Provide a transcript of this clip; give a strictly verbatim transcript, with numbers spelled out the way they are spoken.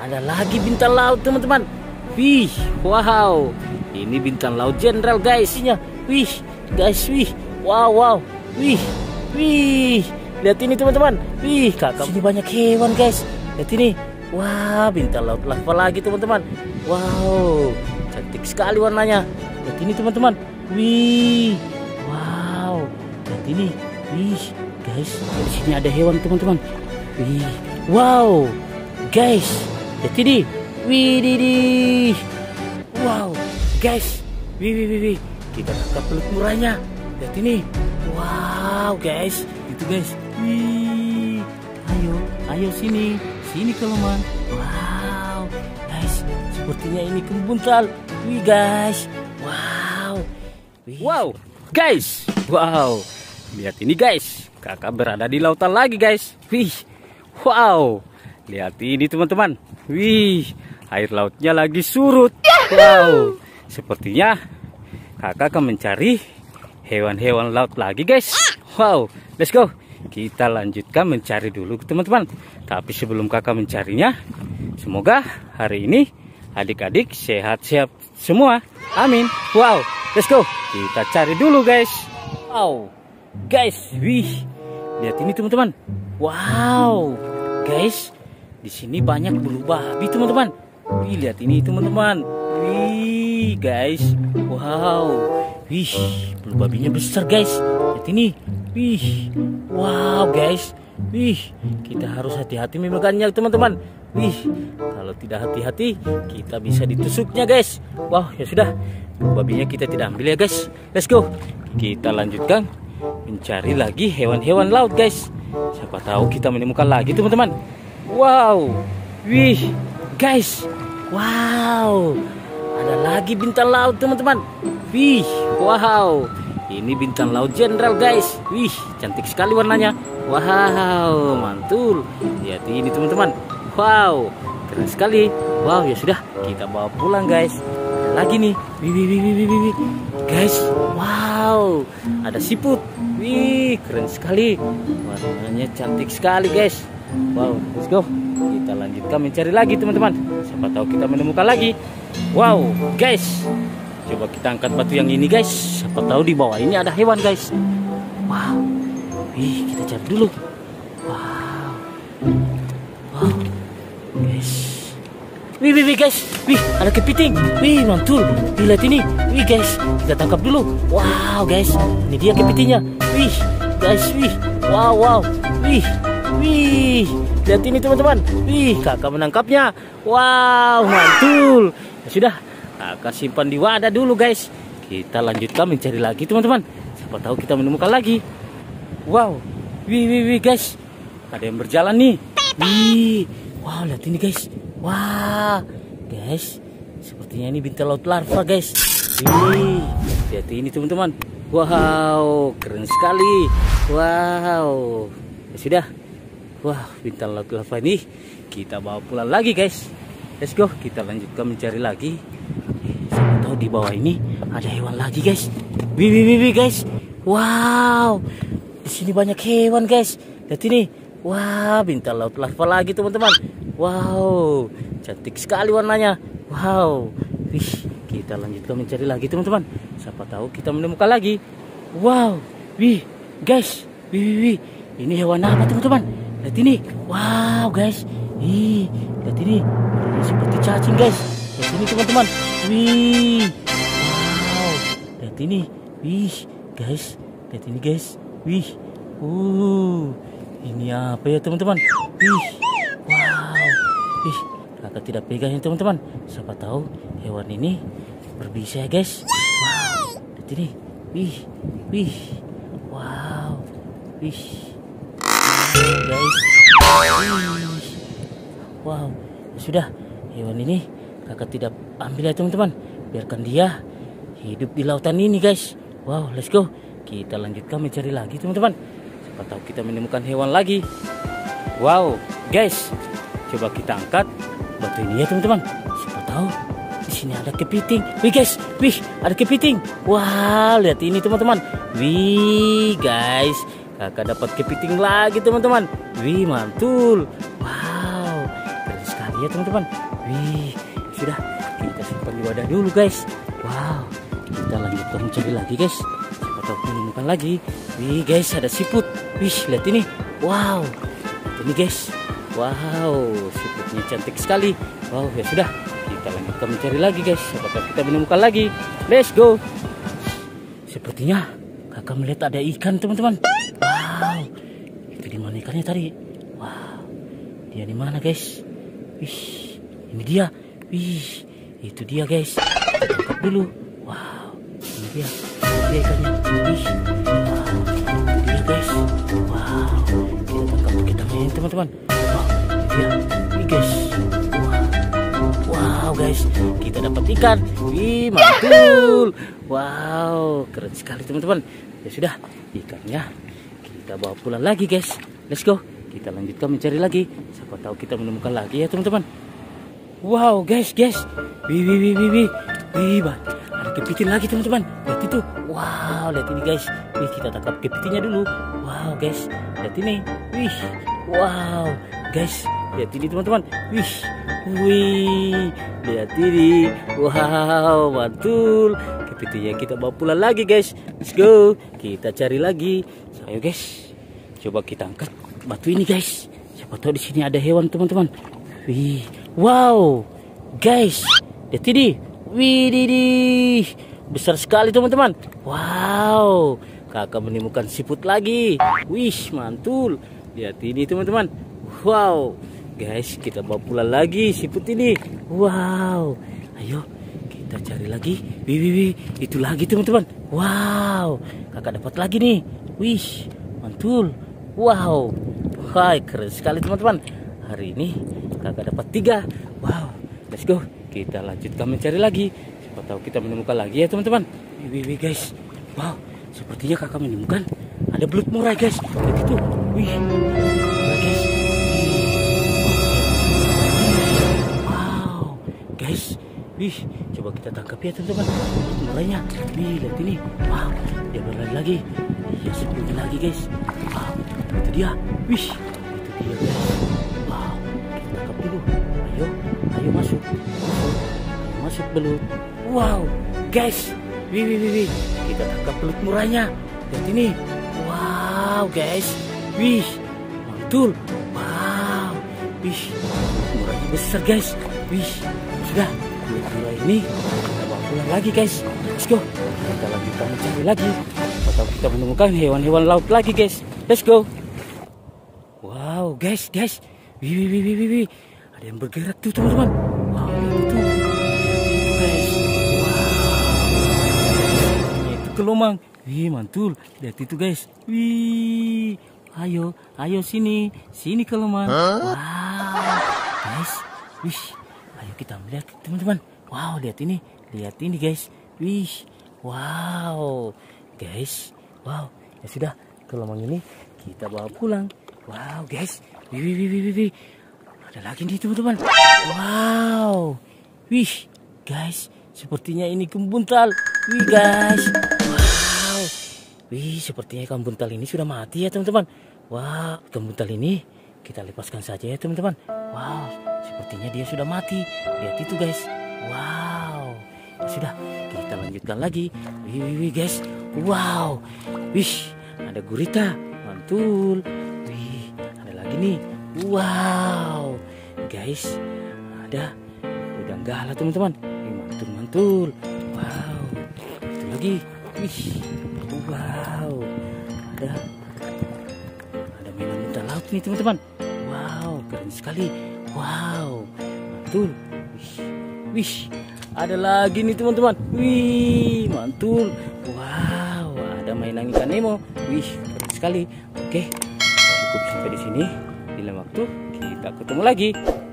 ada lagi bintang laut teman-teman. Wih, wow, ini bintang laut jenderal guys. Wih, guys, wih, wow, wow, wih, wih, lihat ini teman-teman. Wih, kakak ini banyak hewan guys. Lihat ini, wah, bintang laut lava lagi teman-teman. Wow, cantik sekali warnanya. Lihat ini teman-teman. Wih, wow, lihat ini, wih, guys, di sini ada hewan teman-teman. Wih, wow, guys, lihat ini. Wih, didi. Wow, guys. Wih, wih, wih, wih. Kita tangkap belut murahnya. Lihat ini. Wow, guys. Itu guys. Wih. Ayo, ayo sini. Sini keloman. Wow, guys. Sepertinya ini kebuntal. Wih, guys. Wow. Wih. Wow, guys. Wow. Lihat ini guys. Kakak berada di lautan lagi guys. Wih. Wow. Lihat ini teman-teman. Wih, air lautnya lagi surut. Wow, sepertinya kakak akan mencari hewan-hewan laut lagi guys. Wow, let's go. Kita lanjutkan mencari dulu teman-teman. Tapi sebelum kakak mencarinya, semoga hari ini adik-adik sehat-sehat semua. Amin. Wow, let's go. Kita cari dulu guys. Wow, guys, wih, lihat ini teman-teman. Wow, guys. Di sini banyak bulu babi teman-teman. Wih, lihat ini teman-teman. Wih, guys. Wow. Wih, bulu babinya besar guys. Lihat ini. Wih. Wow, guys. Wih, kita harus hati-hati memegangnya teman-teman. Wih, kalau tidak hati-hati kita bisa ditusuknya guys. Wow, ya sudah. Bulu babinya kita tidak ambil ya guys. Let's go. Kita lanjutkan mencari lagi hewan-hewan laut guys. Siapa tahu kita menemukan lagi teman-teman. Wow, wih, guys, wow, ada lagi bintang laut teman-teman. Wih, wow, ini bintang laut jenderal guys. Wih, cantik sekali warnanya. Wow, mantul. Lihat ini teman-teman. Wow, keren sekali. Wow, ya sudah, kita bawa pulang guys. Ada lagi nih. Wih, wih, wih, wih, wih, wih. Guys, wow, ada siput. Wih, keren sekali. Warnanya cantik sekali guys. Wow, let's go. Kita lanjutkan mencari lagi teman-teman. Siapa tahu kita menemukan lagi. Wow, guys. Coba kita angkat batu yang ini guys. Siapa tahu di bawah ini ada hewan guys. Wow. Wih, kita cari dulu. Wow. Wow. Guys. Wih, wih, wih guys. Wih, ada kepiting. Wih, mantul. Wih, lihat ini. Wih guys, kita tangkap dulu. Wow, guys. Ini dia kepitingnya. Wih, guys, wih. Wow, wow. Wih. Wih, lihat ini teman-teman. Wih, kakak menangkapnya. Wow, mantul. Ya sudah, kakak simpan di wadah dulu guys. Kita lanjutkan mencari lagi teman-teman. Siapa tahu kita menemukan lagi. Wow, wih, wih, wih guys. Ada yang berjalan nih. Wih, wow, lihat ini guys. Wah, guys, sepertinya ini bintang laut larva guys. Wih, lihat ini teman-teman. Wow, keren sekali. Wow, ya sudah. Wah, bintang laut lava ini kita bawa pulang lagi guys. Let's go, kita lanjutkan mencari lagi. Siapa tahu di bawah ini ada hewan lagi guys. Wih, wih, wih, wih guys. Wow, di sini banyak hewan guys. Lihat ini. Wah, bintang laut lava lagi teman-teman. Wow, cantik sekali warnanya. Wow, wih, kita lanjutkan mencari lagi teman-teman. Siapa tahu kita menemukan lagi. Wow, wih, guys. Wih, wih, wih. Ini hewan apa teman-teman? Lihat ini, wow guys, ih, lihat ini, ini seperti cacing guys. Lihat ini teman-teman, wih, wow, lihat ini, wih, guys, lihat ini guys, wih, uh, ini apa ya teman-teman? Wih, wow, wih, kakak tidak pegang ya teman-teman. Siapa tahu hewan ini berbisa ya guys. Wow, lihat ini, wih, wih, wow, wih. Guys, wow, sudah hewan ini kakak tidak ambil ya teman-teman. Biarkan dia hidup di lautan ini guys. Wow, let's go. Kita lanjutkan mencari lagi teman-teman. Siapa tahu kita menemukan hewan lagi. Wow, guys, coba kita angkat batu ini ya teman-teman. Siapa tahu di sini ada kepiting. Wih guys, wih, ada kepiting. Wow, lihat ini teman-teman. Wih guys, kakak dapat kepiting lagi teman-teman. Wih, mantul. Wow, keren sekali ya teman-teman. Wih, sudah kita simpan di wadah dulu guys. Wow, kita lanjutkan mencari lagi guys. Siapa tahu menemukan lagi. Wih guys, ada siput. Wih, lihat ini. Wow, lihat ini guys. Wow, siputnya cantik sekali. Wow, ya sudah, kita lanjutkan mencari lagi guys. Siapa tahu kita menemukan lagi. Let's go. Sepertinya kakak melihat ada ikan teman-teman. Wow, itu di mana ikannya tadi? Wow, dia di mana guys? Wih, ini dia. Wih, itu dia guys. Kita tangkap dulu. Wow, ini dia. Ini dia ikannya. Wih, wow, ini dia guys. Wow, kita tangkap kita main teman-teman. Wow, ini dia. Wih guys. Wow, wow guys, kita dapat ikan. Wih, mantul. Wow, keren sekali teman-teman. Ya sudah, ikannya kita bawa pulang lagi guys. Let's go. Kita lanjutkan mencari lagi. Siapa tahu kita menemukan lagi ya teman-teman. Wow guys, guys. Wih, wih, wih, wih, wih. Wih, ada kepiting lagi teman-teman. Lihat itu. Wow, lihat ini guys. Wih, kita tangkap kepitingnya dulu. Wow guys, lihat ini. Wih, wow guys, lihat ini teman-teman. Wih, wih, lihat ini. Wow, mantul. Kepitingnya kita bawa pulang lagi guys. Let's go. Kita cari lagi. Ayo guys, coba kita angkat batu ini guys. Siapa tahu di sini ada hewan teman-teman. Wih, wow, guys, lihat ini. Wih, didih, besar sekali teman-teman. Wow, kakak menemukan siput lagi. Wih, mantul. Lihat ini teman-teman. Wow, guys, kita bawa pulang lagi siput ini. Wow, ayo kita cari lagi. Wih, wih, wih, itu lagi teman-teman. Wow, kakak dapat lagi nih. Wih, mantul. Wow, hai, keren sekali teman-teman. Hari ini kakak dapat tiga. Wow, let's go. Kita lanjutkan mencari lagi. Siapa tahu kita menemukan lagi ya teman-teman. Wih, wih, wih guys. Wow, sepertinya kakak menemukan ada belut murai guys. Lihat itu. Wih, murai guys. Wow, guys. Wih, coba kita tangkap ya teman-teman. Belut murainya. Wih, lihat ini. Wow, dia berlari lagi. Iya, sebelumnya lagi guys. Wow, itu dia. Wih, itu dia guys. Wow, kita tangkap dulu. Ayo, ayo masuk. Masuk, ayo masuk belut. Wow, guys. Wih, wih, wih, wih. Kita tangkap belut murahnya. Lihat ini. Wow, guys. Wih, mantul. Wow, wih, belut murahnya besar guys. Wih, sudah. Belut murah ini kita bawa pulang lagi guys. Let's go. Kita lanjutkan mencari lagi. Atau kita menemukan hewan-hewan laut lagi guys. Let's go. Wow guys, guys. Wih, wih, wih, wih, wih. Ada yang bergerak tuh teman-teman. Wow, itu. Itu guys. Wow. Itu kelomang. Wih, mantul. Lihat itu guys. Wih. Ayo, ayo sini. Sini kelomang. Wow. Guys. Wih. Ayo kita melihat teman-teman. Wow, lihat ini. Lihat ini guys. Wih. Wow. Guys, wow, ya sudah, kelomang ini kita bawa pulang. Wow, guys, wih, wih, wih, wih, wih. Ada lagi nih teman-teman. Wow, wih, guys, sepertinya ini ikan buntal. Wih, guys, wow, wih, sepertinya ikan buntal ini sudah mati ya teman-teman. Wow, ikan buntal ini kita lepaskan saja ya teman-teman. Wow, sepertinya dia sudah mati. Lihat itu guys. Wow, ya sudah, kita lanjutkan lagi. Wih, wih, wih, guys. Wow, wih, ada gurita, mantul. Wih, ada lagi nih. Wow, guys, ada udang galah teman-teman. Wih, mantul, mantul. Wow, itu lagi. Wih, wow, ada ada mainan udang laut nih teman-teman. Wow, keren sekali. Wow, mantul. Wih, wih, ada lagi nih teman-teman. Wih, mantul. Wow, ada mainan ikan Nemo. Wih, keren sekali. Oke, cukup sampai di sini. Di lain waktu kita ketemu lagi.